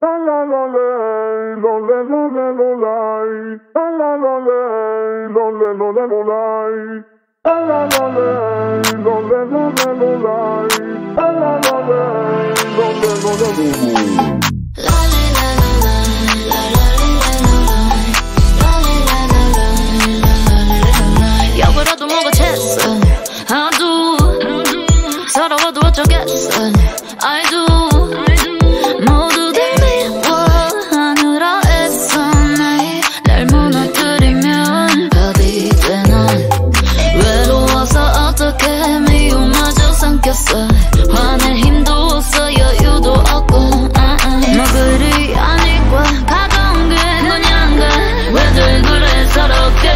역으로도 뭐가 챘어 아두 서러워도 어쩌겠어 I do 모두들 미워하느라 애써 날 무너뜨리면 밥이 되나 외로워서 어떻게 미움마저 삼켰어 화낼 힘도 없어 여유도 없고 뭐 그리 아니까 가까운 게 너냐인가 왜들 그래 서럽게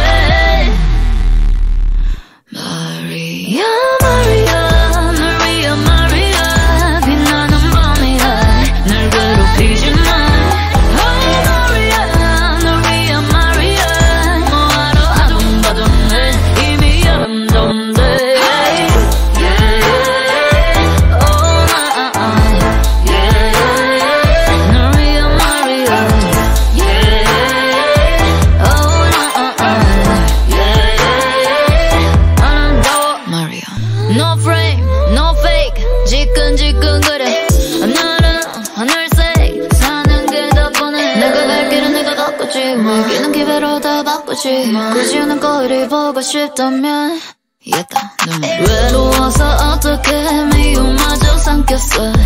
Maria Maria Maria Maria 빛나는 밤이라 날 괴롭히지 마 Oh Maria Maria Maria 뭐하러 아둥바둥해 이미 여름동데 Yeah Oh yeah Maria Maria Yeah Oh Maria No frame, no fake 지끈지끈 그래 오늘은 하늘색 사는 게 더 뻔해 내가 갈 길은 내가 걷겠지 먹이는 기회로 다 바꾸지 굳이 오는 거리 보고 싶다면 이겼다 외로워서 어떻게 미움마저 삼켰어